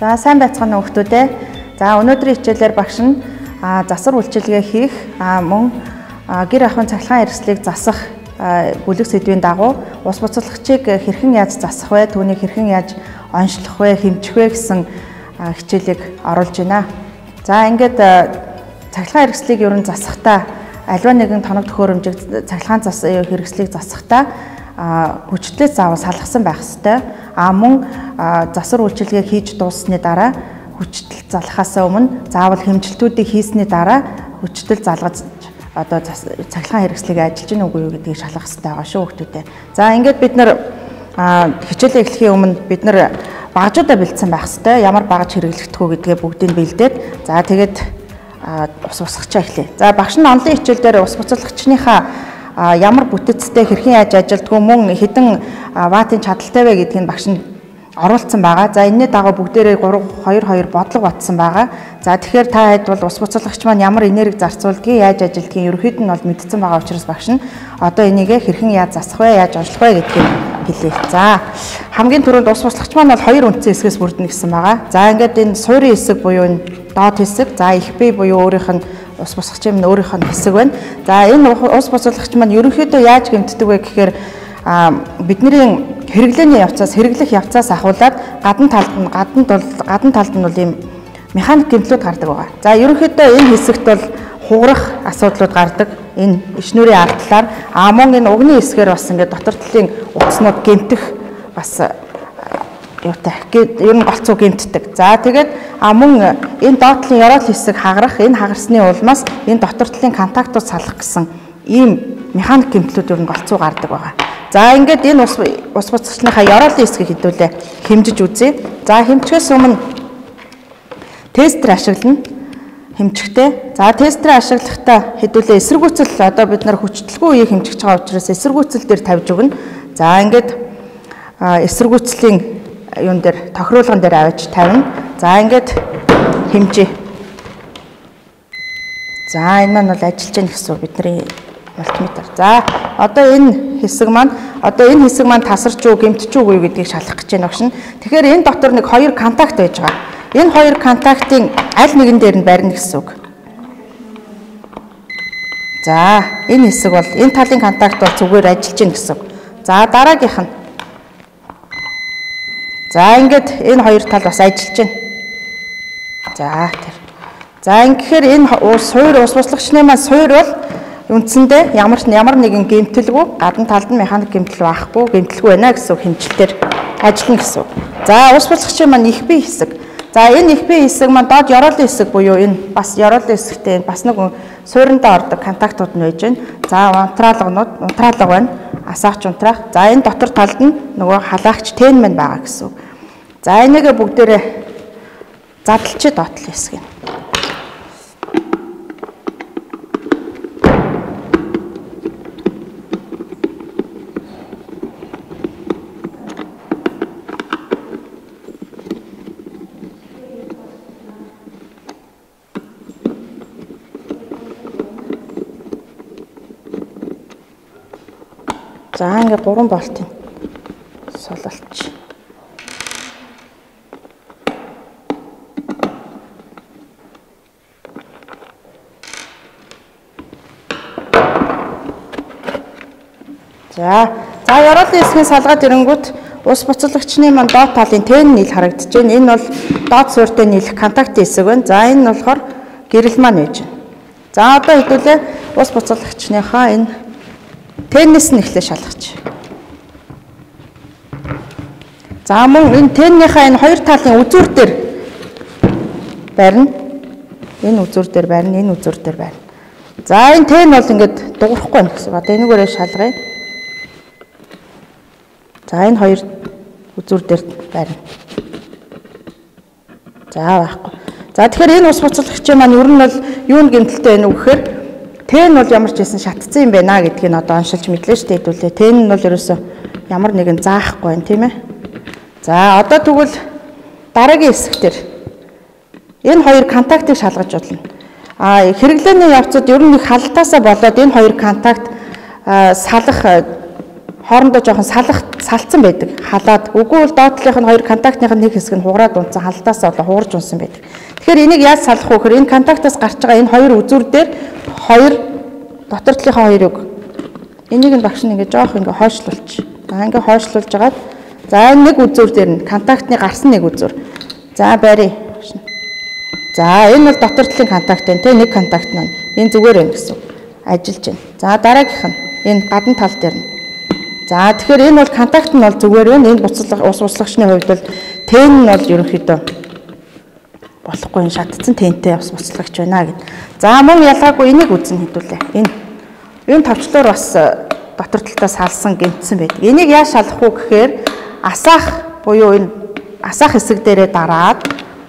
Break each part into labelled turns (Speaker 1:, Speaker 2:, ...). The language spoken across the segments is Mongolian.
Speaker 1: За сайн байцгаана уу хүмүүстээ. За өнөөдрийн хичээлээр багш нь засвар үйлчилгээ хийх мөн гэр ахуйн цахилгаан хэрэгслийг засах бүлэг сэдвийн дагуу ус буцалгачийг хэрхэн яаж засах вэ? Түүнийг хэрхэн яаж онцлох вэ, хэмжих вэ гэсэн хичээлийг оруулж байна. За ингээд цахилгаан хэрэгслийг ер нь засахдаа альва нэгэн тоног төхөөрөмжийг цахилгаан хэрэгслийг засахдаа хүчтэй заавал салгасан байх ёстой. Мөн засвар үйлчилгээ хийж дууссаны дараа хүчтэй залхахаас өмнө заавал хэмжилтүүдийг хийсний дараа хүчтэй залгаж одоо цахилгаан хэрэгслийг ажиллаж гин үгүй юу гэдгийг шалгах хэрэгтэй байгаа шүү хүмүүстээ. За ингээд бид нар хичээлээ эхлэхийн өмнө бид нар багажуудаа бэлдсэн байх хэрэгтэй. Ямар багаж хэрэглэгдэх үү гэдгээ бүгдийг бэлдээд за тэгээд ус бусгачаа эхлэе. За багш нь онлын хичээл дээр ус буцалгачныхаа ямар бүтэцтэй хэрхэн яаж ажилддаг мөн хэдэн ваттын чадaltaй вэ гэдгийг багш нь оруулсан байгаа. За энэний дагуу бүгдээрээ 3-2-2 бодлого батсан байгаа. За тэгэхээр та хэд бол ус буцалгагч маань ямар энерги зарцуулдгийг яаж ажилдгийг ерөөхдөө нь бол мэдсэн байгаа учраас багш нь одоо энийг хэрхэн яаж засах вэ, яаж онцлох вэ гэдгийг хэлье. За хамгийн түрүүнд ус буцалгагч маань бол хоёр үндсэн хэсгээс бүрдэнэ гэсэн байгаа. За ингээд энэ суурийн хэсэг буюу энэ доод хэсэг, за их бие буюу өөрийнх нь ус буцалгачийн минь өөрийнх нь хэсэг байна. За энэ ус буцалгагч маань ерөнхийдөө яаж гэмтдэг вэ гэхээр бидний хэрэглээний хэрэглэх явцаас ахуулаад гадна талд нь бол ийм механик гэмтлүүд гардаг байгаа. За ерөнхийдөө энэ хэсэгт бол хугарах асуудлууд гардаг. Энэ ишнүрийн ардлаар мөн энэ угны хэсгээр бас ингээд дотор талын утаснууд гэмтэх бас юутай ер нь голцоо гэмтдэг. За тэгээд мөн энэ доод талын ёроол хэсэг хагарах, энэ хагарсны улмаас энэ дотор талын контактууд салах гэсэн ийм механик гэмтлүүд ер нь голцоо гардаг байгаа. За ингээд энэ ус буцагчныхаа ёроолын хэсгийг хэдүүлээ хэмжиж үзье. За хэмжихээс өмнө тестер ашиглана. Хэмжихтэй. За тестер ашиглахдаа хэдүүлээ эсэргүүцэл одоо бид нар хүчтэлгүй үеийг хэмжиж байгаа учраас эсэргүүцэл дээр тавьж өгнө. За ингээд эсэргүүцлийн юун дээр тохируулган дээр авч тавина. За ингээд хэмжээ. За энэ маань бол ажиллаж байгаа гэсэн бидний мультиметр. За одоо энэ хэсэг маань тасарч уу гэмтэж үгүй гэдгийг шалгах гэж байна багш нь. Тэгэхээр энэ дотор нэг хоёр контакт байж байгаа. Энэ хоёр контактын аль нэгэн дээр нь барина гэсэн үг. За энэ хэсэг бол энэ талын контакт бол зүгээр ажиллаж байна гэсэн үг. За дараагийнх нь. За ингээд энэ хоёр тал бас ажиллаж байна. За тэр. За ингэхээр энэ ус буцалгачны маань суур бол үндсэндээ ямар нэгэн гэмтэлгүй гадна талд нь механик гэмтэл байхгүй гэмтэлгүй байна гэсэн хэмжилтээр ажиллана гэсэн. За ус буцалгачийн маань их бие хэсэг. За энэ их бие хэсэг маань доод ёроолын хэсэг буюу энэ бас ёроолын хэсэгтэй бас нэг суурьндаа ордог контактууд нь байж байна. За унтраалга байна. Асаач унтраах. За энэ дотор талд нь нөгөө халаагч тэн мэн байгаа гэсэн. За энийгээ бүгдээрээ задлчид доотлын хэсэг юм. За ингээд 3 болтын сулалч. За ёроолын хэсгийн салгаад ирэнгүүт ус буцалгачны маань доод талын тэн нийл харагдаж байна. Энэ бол доод суурьтай нийлэх контактын хэсэг байна. За энэ нь болохоор гэрэл маань байж байна. За одоо хэдүүлээ ус буцалгачныхаа энэ теннис нь эхлээ шалгаж. За мөн энэ теннийхаа энэ хоёр талын үзүүр дээр барина. Энэ үзүүр дээр барина, энэ үзүүр дээр барина. За энэ тен бол ингээд дуурахгүй байна гэсэн. Одоо энийгээрээ шалгая. За энэ хоёр үзүүр дээр барина. За байхгүй. За тэгэхээр энэ ус буцалгачийн маань ер нь бол юунд гэмтэлтэй байна уу гэхээр тэн бол ямар ч байсан шатцсан юм байна гэдгийг одоо оншилж мэдлээ шүү дээ хэдүүлээ. Тэн нь бол ерөөсөө ямар нэгэн заахгүй байна тийм ээ. За одоо тэгвэл дараагийн хэсэгтэр энэ хоёр контактыг шалгаж бодлоо. Хэрэглээний явцад ер нь их халдаасаа болоод энэ хоёр контакт салах хоорондоо жоохон салцсан байдаг. Халаад. Үгүй бол доотлынх нь хоёр контактных нь нэг хэсэг нь хугараад унтсан, халдаас болоо хугарж унсан байдаг. Тэгэхээр энийг яаж салах вэ гэхээр энэ контактаас гарч байгаа энэ хоёр үзүүр дээр хоёр дотор талынхаа хоёрыг энийг нь багш нь ингээ жоох ингээ хойшлуулж. За ингээ хойшлуулж агаад за энэ нэг үзүүр дээр нь контактны гарсан нэг үзүүр. За барь. За энэ бол дотор талын контакт байна те, нэг контакт нь энэ зүгээр байна гэсэн. Ажиллаж байна. За дараагийнх нь энэ гадна тал дээр нь. За тэгэхээр энэ бол контакт нь бол зүгээр байна. Энэ ус буцлагчны хувьд бол тэн нь бол ерөнхийдөө болохгүй шатцсан тэнтэй ус буцлагч байна гэд. За мөн ялгаагүй энийг үзэн хэдүүлээ. Энэ товчлоор бас дотор талтаа салсан гэмтсэн байдаг. Энийг яаж шалах вэ гэхээр асаах буюу энэ асаах хэсэг дээрээ дараад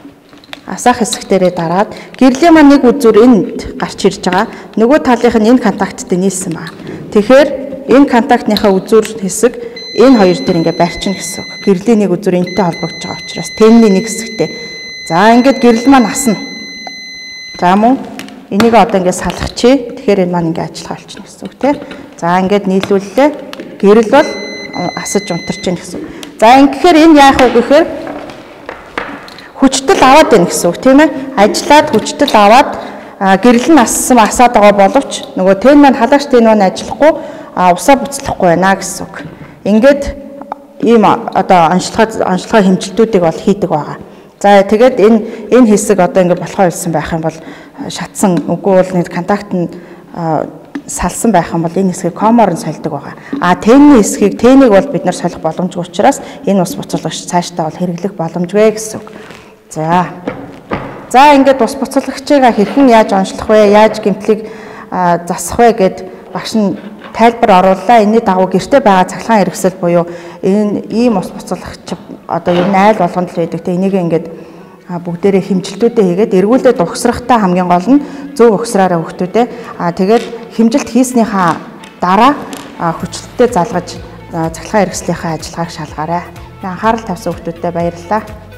Speaker 1: гэрлийн маань нэг үзүүр энд гарч ирж байгаа. Нөгөө талынх нь энэ контакттай нийлсэн байна. Тэгэхээр энэ контактныхаа үзүүр хэсэг энэ хоёр дээр ингээ барьчихна гэсэн үг. Гэрлийн нэг үзүүр энэтэй холбогдож байгаа учраас тэнний нэг хэсэгтэй. За ингээд гэрэл маань асна. За мөн энийг одоо ингээ салгачихъя. Тэгэхээр энэ маань ингээ ажиллах болчихно гэсэн үг тийм. За ингээд нийлүүллээ. Гэрэл бол асаж унтарч байна гэсэн үг. За ингэхээр энэ яах вэ гэхээр хүчтэл аваад байна гэсэн үг тийм ээ. Ажиллаад хүчтэл аваад гэрэл нь асаад байгаа боловч нөгөө тэн маань халагч тэн маань ажиллахгүй усаа буцлахгүй байна гэсэн үг. Ингээд ийм одоо онцлогоо хэмжилтүүдийг бол хийдэг байгаа. За тэгээд энэ хэсэг одоо ингээд болохоо хэлсэн байх юм бол шатсан үгүй бол нэг контакт нь салсан байх юм бол энэ хэсгийг комоор нь сольдог байгаа. Тэнний хэсгийг тэнийг бол бид нар солих боломжгүй учраас энэ ус буцалгагч цаашдаа бол хэрэглэх боломжгүй гэсэн үг. За ингээд ус буцалгагчийг хэрхэн яаж онцлох вэ? Яаж гэмтлийг засах вэ гэд багш нь тайлбар орууллаа. Энэний дагуу гэртээ байгаа цахилгаан хэрэгсэл буюу энэ ийм ус буцалгагч одоо ер нь айл болгонд л байдаг. Тэ энийг ингээд бүгдээрээ хэмжилтүүдээ хийгээд эргүүлээд угсрахтаа хамгийн гол нь зөв угсраараа хөвгтүүдээ тэгээд хэмжилт хийснийхаа дараа хүчлэлтэд залгаж цахилгаан хэрэгслийнхаа ажиллагааг шалгаарай. Анхаарал тавьсан хөвгтүүдтэй баярлалаа.